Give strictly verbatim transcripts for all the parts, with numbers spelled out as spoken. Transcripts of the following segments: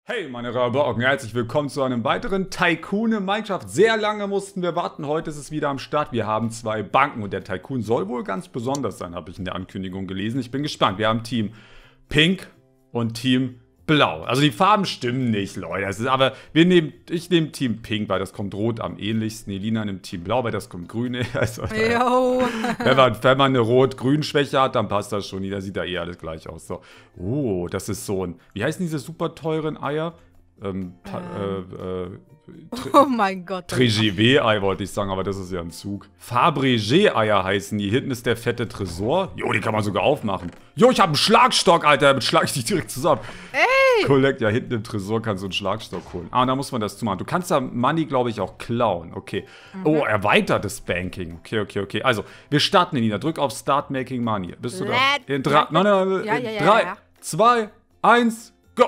Hey meine Rabauken, herzlich willkommen zu einem weiteren Tycoon in Minecraft. Sehr lange mussten wir warten, heute ist es wieder am Start. Wir haben zwei Banken und der Tycoon soll wohl ganz besonders sein, habe ich in der Ankündigung gelesen. Ich bin gespannt, wir haben Team Pink und Team Blau. Also die Farben stimmen nicht, Leute. Das ist, aber wir nehmen, ich nehme Team Pink, weil das kommt rot am ähnlichsten. Elina nimmt Team Blau, weil das kommt grün. Also, Yo. wenn, man, wenn man eine Rot-Grün-Schwäche hat, dann passt das schon. Da sieht da eh alles gleich aus. So. Oh, das ist so ein, wie heißen diese super teuren Eier? Ähm, ähm. Äh, äh, Oh mein Gott. Trigivee-Ei wollte ich sagen, aber das ist ja ein Zug. Fabergé-Eier heißen die. Hinten ist der fette Tresor. Jo, die kann man sogar aufmachen. Jo, ich habe einen Schlagstock, Alter. Damit schlage ich dich direkt zusammen. Ey! Collect, ja, hinten im Tresor kannst du einen Schlagstock holen. Ah, da muss man das zumachen. Du kannst da Money, glaube ich, auch klauen. Okay. Mhm. Oh, erweitertes Banking. Okay, okay, okay. Also, wir starten, Nina. Drück auf Start Making Money. Bist du da? In drei, nein, nein, ja, ja, ja, drei, ja. zwei, eins, go!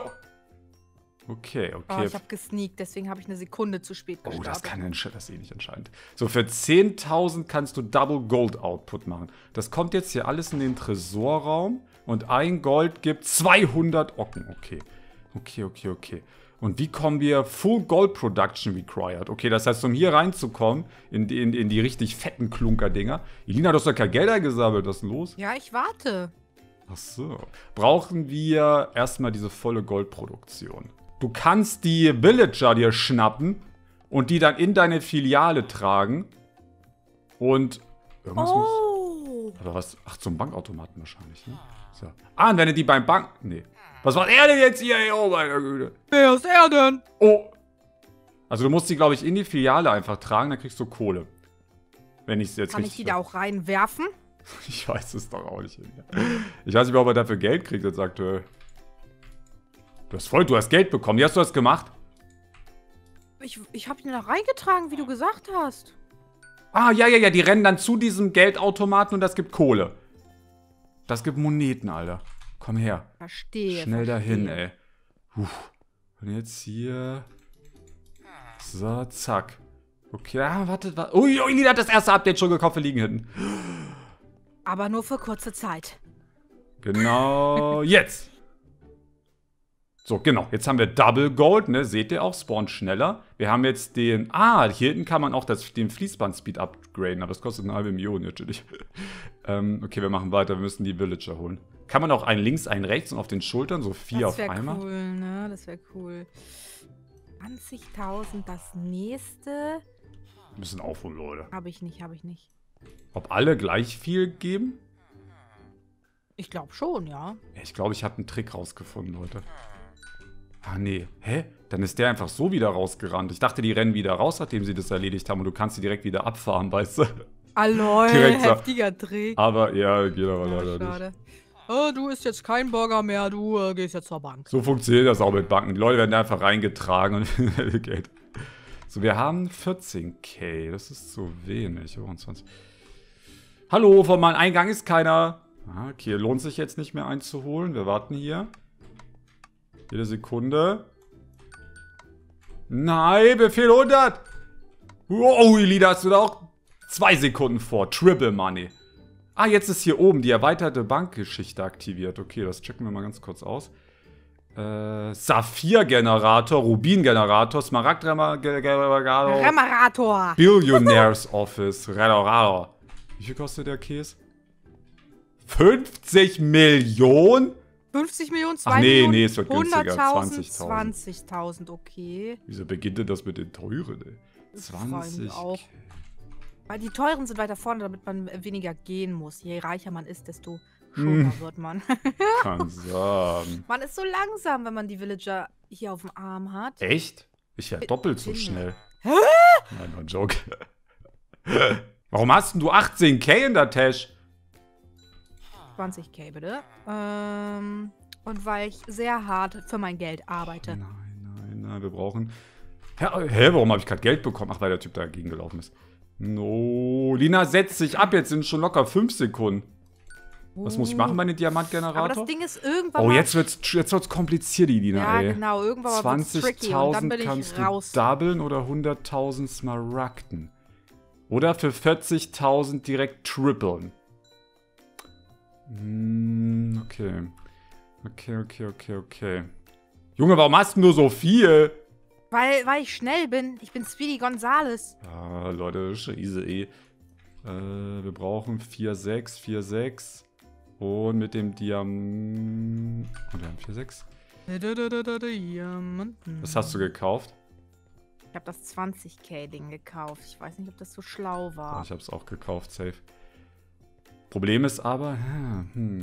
Okay, okay. Oh, ich habe gesneakt, deswegen habe ich eine Sekunde zu spät gestartet. Oh, das kann das ist eh nicht entscheidend. So, für zehntausend kannst du Double Gold Output machen. Das kommt jetzt hier alles in den Tresorraum und ein Gold gibt zweihundert Ocken. Okay, okay, okay, okay. Und wie kommen wir Full Gold Production required? Okay, das heißt, um hier reinzukommen, in die, in, in die richtig fetten Klunker-Dinger. Elina, du hast doch kein Geld eingesammelt, was ist denn los? Ja, ich warte. Ach so. Brauchen wir erstmal diese volle Goldproduktion. Du kannst die Villager dir schnappen und die dann in deine Filiale tragen. Und irgendwas Oh! muss. Aber was? Ach, zum Bankautomaten wahrscheinlich, ne? So. Ah, und wenn du die beim Bank. Nee. Was macht er denn jetzt hier? Oh, meine Güte. Wer ist er denn? Oh! Also, du musst die, glaube ich, in die Filiale einfach tragen, dann kriegst du Kohle. Wenn ich es jetzt Kann richtig. ich die da auch reinwerfen? Ich weiß es doch auch nicht. Ich weiß nicht, ob er dafür Geld kriegt jetzt aktuell. Du hast voll, du hast Geld bekommen. Wie hast du das gemacht? Ich, ich habe ihn da reingetragen, wie du gesagt hast. Ah, ja, ja, ja, die rennen dann zu diesem Geldautomaten und das gibt Kohle. Das gibt Moneten, Alter. Komm her. Verstehe. Schnell verstehe. dahin, ey. Puh. Und jetzt hier. So, zack. Okay, ah, warte, warte. Ui, ui, Nina hat das erste Update schon gekauft, wir liegen hinten. Aber nur für kurze Zeit. Genau, jetzt. So, genau. Jetzt haben wir Double Gold, ne? Seht ihr auch, spawnt schneller. Wir haben jetzt den... Ah, hier hinten kann man auch das, den Fließband-Speed upgraden, aber das kostet eine halbe Million natürlich. ähm, okay, wir machen weiter. Wir müssen die Villager holen. Kann man auch einen links, einen rechts und auf den Schultern, so vier auf einmal? Das wäre cool, ne? Das wäre cool. zwanzigtausend das nächste. Wir müssen aufholen, Leute. Habe ich nicht, habe ich nicht. Ob alle gleich viel geben? Ich glaube schon, ja. Ja, ich glaube, ich habe einen Trick rausgefunden, Leute. Ah, nee. Hä? Dann ist der einfach so wieder rausgerannt. Ich dachte, die rennen wieder raus, nachdem sie das erledigt haben. Und du kannst sie direkt wieder abfahren, weißt du? Alloy, Direkt so. heftiger Trick. Aber, ja, geht aber Ja, leider schade. nicht. Oh, du isst jetzt kein Burger mehr, du äh, gehst jetzt zur Bank. So funktioniert das auch mit Banken. Die Leute werden da einfach reingetragen und Geld. So, wir haben vierzehn K. Das ist zu wenig. Oh, zwanzig. Hallo, von meinem Eingang ist keiner. Ah, okay, lohnt sich jetzt nicht mehr einzuholen. Wir warten hier. Jede Sekunde. Nein, Befehl hundert. Oh, Elina, hast du da auch zwei Sekunden vor. Triple Money. Ah, jetzt ist hier oben die erweiterte Bankgeschichte aktiviert. Okay, das checken wir mal ganz kurz aus. Äh, Saphir-Generator, Rubin-Generator, Smaragd-Generator, Remarator. Billionaires Office, Redorado. Wie viel kostet der Käse? fünfzig Millionen? fünfzig Millionen, zwei Ach nee, Millionen, nee, es wird günstiger. hunderttausend, zwanzigtausend. zwanzigtausend, okay. Wieso beginnt denn das mit den teuren, ey? Vor allem zwanzig. auch. Weil die teuren sind weiter vorne, damit man weniger gehen muss. Je reicher man ist, desto schoner Hm. wird man. Kann sein. Man ist so langsam, wenn man die Villager hier auf dem Arm hat. Echt? Ich wäre doppelt so Bin- schnell. Hä? Nein, nur ein Joke. Warum hast denn du achtzehn K in der Tasche? zwanzig K bitte. Ähm, und weil ich sehr hart für mein Geld arbeite. Nein, nein, nein, wir brauchen... Hä, hä warum habe ich gerade Geld bekommen? Ach, weil der Typ dagegen gelaufen ist. No, Lina setzt sich ab, jetzt sind schon locker fünf Sekunden. Was muss ich machen bei dem Diamantgenerator? Aber das Ding ist irgendwann Oh, mal... jetzt wird's, jetzt wird's kompliziert, die Lina, Ja, ey. genau, irgendwann mal wird's tricky und dann zwanzigtausend bin kannst ich du raus. doublen oder hunderttausend Smaragden. Oder für vierzigtausend direkt tripeln. Hm, okay. Okay, okay, okay, okay. Junge, warum hast du nur so viel? Weil, weil ich schnell bin. Ich bin Speedy Gonzales. Ah, Leute, scheiße eh. Äh, wir brauchen vier sechs, vier sechs. Und mit dem Diamant... Und wir haben vier sechs. Was hast du gekauft? Ich habe das zwanzig K Ding gekauft. Ich weiß nicht, ob das so schlau Oh, war. ich habe es auch gekauft, safe. Problem ist aber... Hm,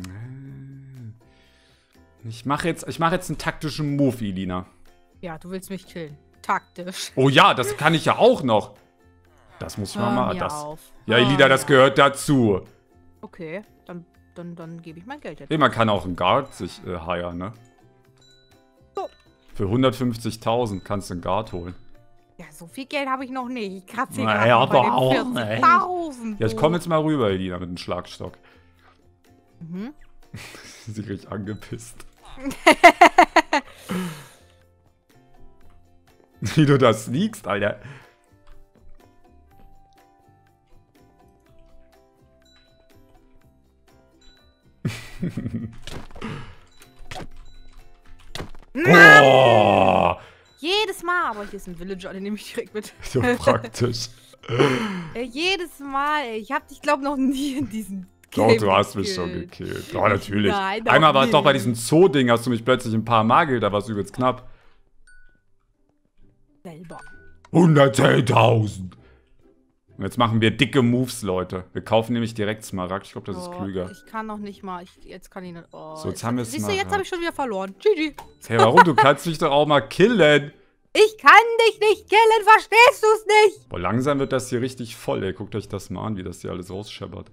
ich mache jetzt, ich mach jetzt einen taktischen Move, Elina. Ja, du willst mich killen. Taktisch. Oh ja, das kann ich ja auch noch. Das muss man Hör mal... mir Das, auf. ja, Hör Elina, das mir gehört dazu. Okay, dann, dann, dann gebe ich mein Geld jetzt. Nee, man kann auch einen Guard sich äh, hiren, ne? So. Für hundertfünfzigtausend kannst du einen Guard holen. Ja, so viel Geld habe ich noch nicht. Ich kratze hier Naja, gerade bei aber den auch, ey. vierzigtausend. Ja, ich komme jetzt mal rüber, Elina, mit dem Schlagstock. Mhm. Sie richtig angepisst. Wie du das liegst, Alter. Oh, Jedes Mal, aber hier ist ein Villager, den nehme ich direkt mit. so praktisch. Äh, jedes Mal, ey. Ich habe dich, glaube noch nie in diesen Doch, Game du hast mich schon gekillt. gekillt. Ja, natürlich. Nein, doch Einmal war es doch bei nicht. diesem Zoo-Ding, hast du mich plötzlich ein paar Mal gekillt, da war es übelst knapp. Selber. hundertzehntausend. Und jetzt machen wir dicke Moves, Leute. Wir kaufen nämlich direkt Smaragd. Ich glaube, das ist Oh, klüger. Ich kann noch nicht mal. Ich, jetzt kann ich nicht. Oh, So, jetzt haben wir Siehst du, jetzt Smaragd. habe ich schon wieder verloren. G G. Hey, warum? Du kannst mich doch auch mal killen. Ich kann dich nicht killen, verstehst du es nicht? Boah, langsam wird das hier richtig voll, ey. Guckt euch das mal an, wie das hier alles rausscheppert.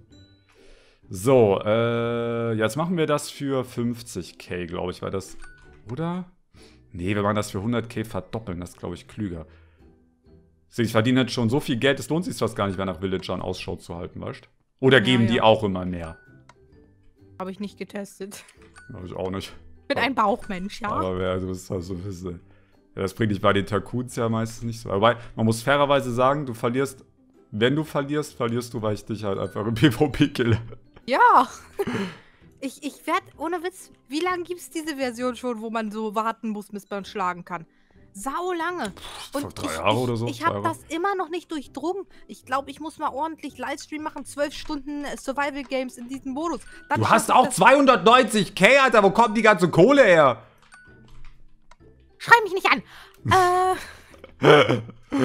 So, äh, jetzt machen wir das für fünfzig K, glaube ich, weil das... Oder? Nee, wir machen das für hundert K verdoppeln. Das ist, glaube ich, klüger. So, ich verdiene jetzt schon so viel Geld, es lohnt sich fast gar nicht mehr nach Villagern Ausschau zu halten, weißt du? Oder Ja, geben ja. die auch immer mehr? Habe ich nicht getestet. Glaube ich auch nicht. Ich bin ein Bauchmensch, ja? Aber wer, du bist halt so ein bisschen... Ja, das bringt dich bei den Tycoons ja meistens nicht so. Aber man muss fairerweise sagen, du verlierst... Wenn du verlierst, verlierst du, weil ich dich halt einfach im PvP kille. Ja. Ich, ich werde, ohne Witz, wie lange gibt es diese Version schon, wo man so warten muss, bis man schlagen kann? Sau lange. vor Und drei ich, Jahre ich, oder so, Ich zwei habe Jahre. das immer noch nicht durchdrungen. Ich glaube, ich muss mal ordentlich Livestream machen. Zwölf Stunden äh, Survival Games in diesem Modus. Dann Du schaff hast ich auch das. zweihundertneunzig K, Alter. Wo kommt die ganze Kohle her? Schrei mich nicht an. äh,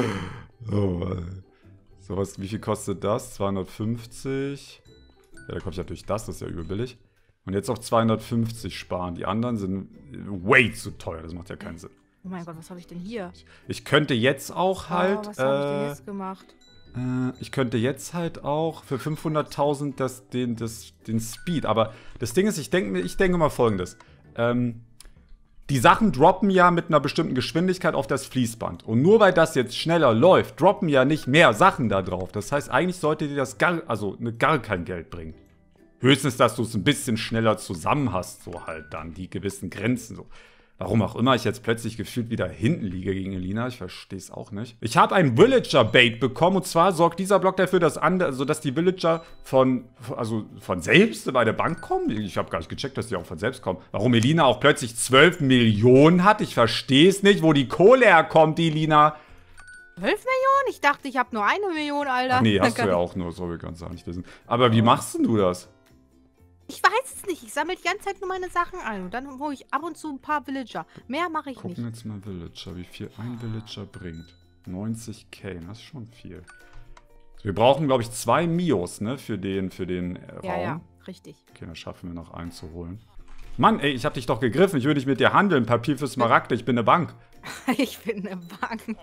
Oh, Mann. So, was, wie viel kostet das? zweihundertfünfzig. Ja, da kommt natürlich das, das ist ja übel billig. Und jetzt auch zweihundertfünfzig sparen. Die anderen sind way zu teuer. Das macht ja keinen Sinn. oh mein Gott, was habe ich denn hier? Ich könnte jetzt auch halt... oh, was habe ich denn äh, jetzt gemacht? Äh, ich könnte jetzt halt auch für fünfhunderttausend das, den, das, den Speed. Aber das Ding ist, ich denke ich denke mal Folgendes. Ähm, die Sachen droppen ja mit einer bestimmten Geschwindigkeit auf das Fließband. Und nur weil das jetzt schneller läuft, droppen ja nicht mehr Sachen da drauf. Das heißt, eigentlich sollte dir das gar, also ne, gar kein Geld bringen. Höchstens, dass du es ein bisschen schneller zusammen hast, so halt dann, die gewissen Grenzen so. Warum auch immer ich jetzt plötzlich gefühlt wieder hinten liege gegen Elina, ich verstehe es auch nicht. Ich habe ein Villager-Bait bekommen und zwar sorgt dieser Block dafür, dass, andere, also dass die Villager von, also von selbst bei der Bank kommen. Ich habe gar nicht gecheckt, dass die auch von selbst kommen. Warum Elina auch plötzlich zwölf Millionen hat, ich verstehe es nicht, wo die Kohle herkommt, Elina. zwölf Millionen? Ich dachte, ich habe nur eine Million, Alter. Ach nee, hast du ja auch nur, so wir ganz nicht wissen. Aber wie machst denn du das? Ich weiß es nicht. Ich sammle die ganze Zeit nur meine Sachen ein. Und dann hole ich ab und zu ein paar Villager. Mehr mache ich Gucken nicht. jetzt mal Villager, wie viel ein Villager bringt. neunzig K, das ist schon viel. Wir brauchen, glaube ich, zwei Mios, ne, für den, für den äh, Raum. Ja, ja, richtig. Okay, dann schaffen wir noch einen zu holen. Mann, ey, ich hab dich doch gegriffen. Ich will nicht mit dir handeln. Papier für Smaragde, ich bin eine Bank. Ich bin eine Bank.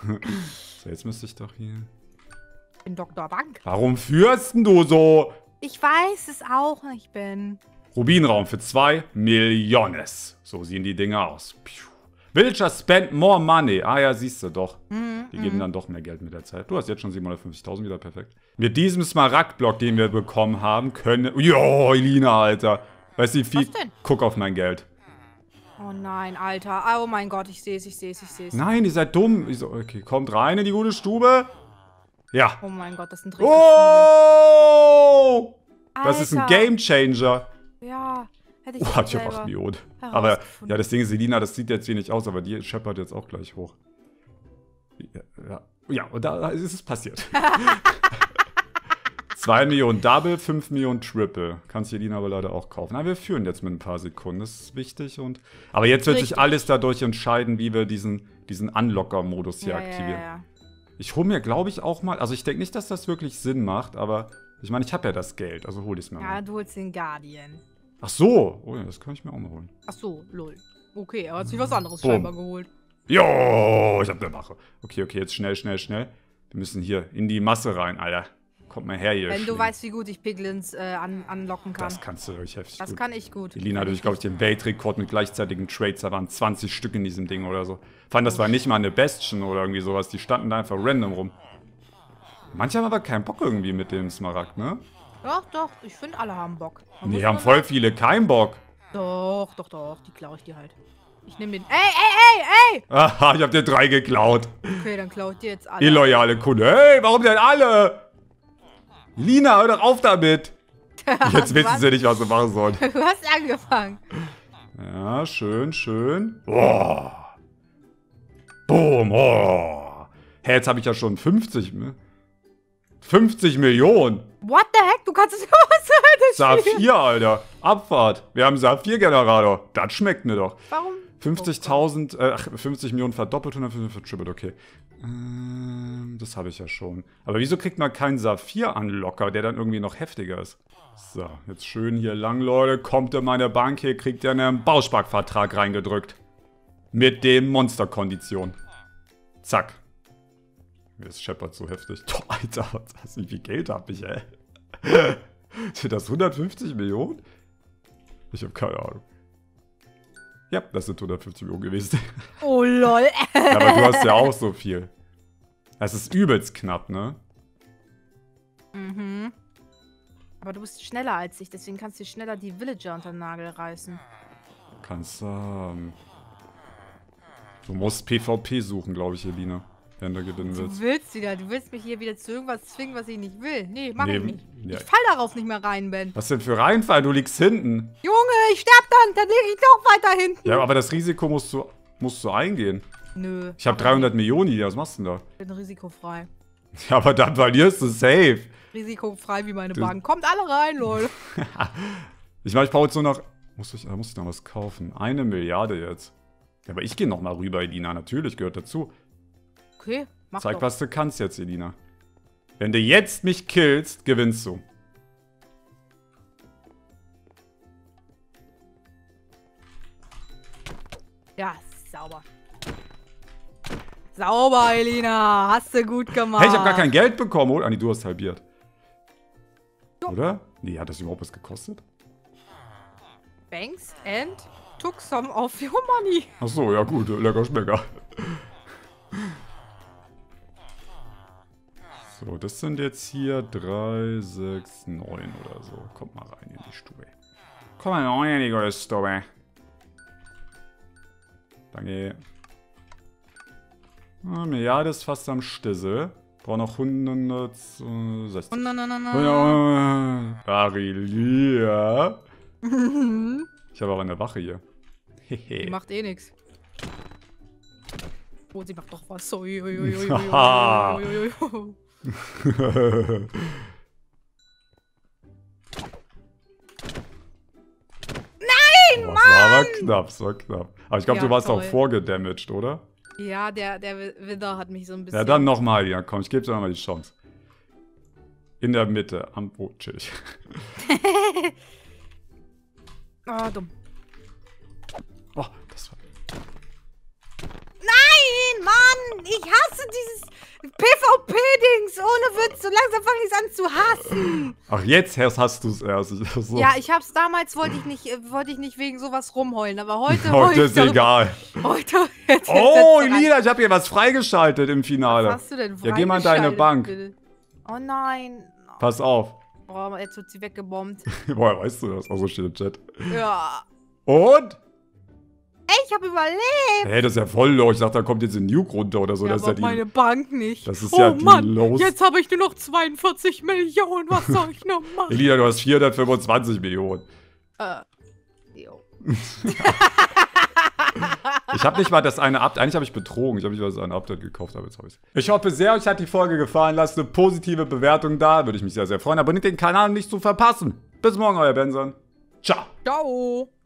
So, jetzt müsste ich doch hier... Ich bin Doktor Bank. Warum führst denn du so? Ich weiß es auch nicht, Ben. Rubinraum für zwei Millionen. So sehen die Dinge aus. Piu. Villager spend more money. Ah ja, siehst du doch. Mhm, Die geben dann doch mehr Geld mit der Zeit. Du hast jetzt schon siebenhundertfünfzigtausend wieder, perfekt. Mit diesem Smaragdblock, den wir bekommen haben, können... Jo, Elina, Alter. Weißt du, wie viel... Was denn? Guck auf mein Geld. Oh nein, Alter. Oh mein Gott, ich sehe es, ich sehe es, ich sehe es. Nein, ihr seid dumm. Ich so, okay, kommt rein in die gute Stube. Ja. Oh mein Gott, das sind richtig viele. Oh! Das ist ein Alter. Game Changer. Ja. Hätte ich Boah, das ich hab selber acht Millionen. Aber herausgefunden. ja, das Ding ist, Selina, das sieht jetzt hier nicht aus, aber die scheppert jetzt auch gleich hoch. Ja, ja, ja und da ist es passiert. zwei Millionen Double, fünf Millionen Triple. Kannst Selina aber leider auch kaufen. Aber wir führen jetzt mit ein paar Sekunden. Das ist wichtig. Und aber jetzt wird Richtig. sich alles dadurch entscheiden, wie wir diesen, diesen Unlocker-Modus hier ja, aktivieren. Ja, ja. Ich hole mir, glaube ich, auch mal. Also ich denke nicht, dass das wirklich Sinn macht, aber ich meine, ich habe ja das Geld, also hole ich es mir Ja, mal. du holst den Guardian. Ach so, oh ja, das kann ich mir auch mal holen. Ach so, lol. Okay, er hat sich was anderes Boom. scheinbar geholt. Jo, ich hab eine Wache. Okay, okay, jetzt schnell, schnell, schnell. Wir müssen hier in die Masse rein, Alter. Kommt mal her hier. Wenn du Schling. weißt, wie gut ich Piglins äh, an, anlocken kann. Das kannst du wirklich heftig Das gut. kann ich gut. Elina hat durch, glaube ich, den Weltrekord mit gleichzeitigen Trades. Da waren zwanzig Stück in diesem Ding oder so. Fand, das war nicht mal eine Bastion oder irgendwie sowas. Die standen da einfach random rum. Manche haben aber keinen Bock irgendwie mit dem Smaragd, ne? Doch, doch. Ich finde, alle haben Bock. Man Nee, muss haben nur voll sagen- viele keinen Bock. Doch, doch, doch. Die klaue ich dir halt. Ich nehme den. Ey, ey, ey, ey! Aha, ich hab dir drei geklaut. Okay, dann klaue ich dir jetzt alle. Illoyale Kunde. Hey, warum denn alle? Lina, hör doch auf damit. Jetzt wissen Was? sie nicht, was sie machen sollen. Du hast angefangen. Ja, schön, schön. Oh. Boom, oh. Hä, jetzt habe ich ja schon fünfzig. Ne? fünfzig Millionen. What the heck? Du kannst es über was spielen. Saphir, Alter. Abfahrt. Wir haben einen Saphir-Generator. Das schmeckt mir doch. Warum? fünfzigtausend, äh, ach, fünfzig Millionen verdoppelt, hundertfünfzig vertrippelt, okay. Ähm, das habe ich ja schon. Aber wieso kriegt man keinen Saphir-Unlocker, der dann irgendwie noch heftiger ist? So, jetzt schön hier lang, Leute. Kommt in meine Bank, hier kriegt ihr einen Bausparvertrag reingedrückt. Mit dem Monsterkondition. Zack. Das scheppert so heftig. Doch, Alter, was, wie viel Geld hab ich, ey? Sind das hundertfünfzig Millionen? Ich habe keine Ahnung. Ja, das sind hundertfünfzig Millionen gewesen. Oh, lol. Ja, aber du hast ja auch so viel. Das ist übelst knapp, ne? Mhm. Aber du bist schneller als ich, deswegen kannst du dir schneller die Villager unter den Nagel reißen. Kannst sagen. Du musst PvP suchen, glaube ich, Elina. Wenn du gewinnen Du willst. willst wieder, du willst mich hier wieder zu irgendwas zwingen, was ich nicht will. Nee, mach Nee, ich nicht. ja. Ich fall darauf nicht mehr rein, Ben. Was denn für Reinfall? Du liegst hinten. Junge, ich sterb dann, dann liege ich doch weiter hinten. Ja, aber das Risiko musst du, musst du eingehen. Nö. Ich habe mach dreihundert Millionen hier. Was machst du denn da? Ich bin risikofrei. Ja, aber dann verlierst du safe. Risikofrei wie meine Du- Bank. Kommt alle rein, lol. Ich meine, ich brauche jetzt nur noch... Muss ich, da muss ich noch was kaufen. Eine Milliarde jetzt. Ja, aber ich gehe noch mal rüber, Elina. Natürlich, gehört dazu. Okay, mach Zeig, doch. was du kannst jetzt, Elina. Wenn du jetzt mich killst, gewinnst du. Ja, sauber. Sauber, Elina. Hast du gut gemacht. Hey, ich habe gar kein Geld bekommen, oder? Ah, nee, du hast halbiert. Oder? Nee, hat das überhaupt was gekostet? Banks and took some of your money. Ach so, ja gut, lecker Schmecker. So, das sind jetzt hier drei, sechs, neun oder so. Kommt mal rein in die Stube. Komm mal rein in die gute Stube. Danke. Ah, Milliarde ist fast am Stissel. Brauch noch hundertsechzig. Oh, no, no, no, no. Barilia. Ich habe aber eine Wache hier. Die Hehe. macht eh nix. Oh, sie macht doch was. Ui, ui, ui, ui, ui, Haha. ui, ui, ui, ui. Nein, Mann! Das war aber knapp, das war knapp. Aber ich glaube, Ja, du warst toll. auch vorgedamaged, oder? Ja, der, der Widder hat mich so ein bisschen... Ja, dann nochmal, ja, komm, ich gebe dir nochmal die Chance. In der Mitte, am Boot, chillig. Oh, dumm. Oh, das war... Nein, Mann! Ich hasse dieses PvP-Dings. Ohne Witz. So langsam fange ich es an zu hassen. Ach, jetzt hast du es erst. Ich- So. Ja, ich hab's damals, wollte ich nicht, äh, wollte ich nicht wegen sowas rumheulen. Aber heute... Heute heul ich ist darüber- egal. Heute... Jetzt, Oh, jetzt- Elina, ich habe hier was freigeschaltet im Was Finale. hast du denn Ja, geh mal in deine freigeschaltet, Bank. bitte? Oh nein. Pass auf. Boah, jetzt wird sie weggebombt. Woher weißt du das? Also steht im Chat. Ja. Und? Ey, ich hab überlebt. Hey, das ist ja voll low. Ich dachte, da kommt jetzt ein Nuke runter oder so. Ja, das ist aber ja die... meine Bank nicht. Das ist oh ja die Mann, los- jetzt habe ich nur noch zweiundvierzig Millionen. Was soll ich noch machen? Elina, du hast vierhundertfünfundzwanzig Millionen. äh, Ich habe nicht mal das eine Update, eigentlich habe ich betrogen. Ich habe nicht mal das eine Update gekauft, aber jetzt habe ich es. Ich hoffe sehr, euch hat die Folge gefallen. Lasst eine positive Bewertung da, würde ich mich sehr, sehr freuen. Abonniert den Kanal, um nichts zu verpassen. Bis morgen, euer Benson. Ciao. Ciao.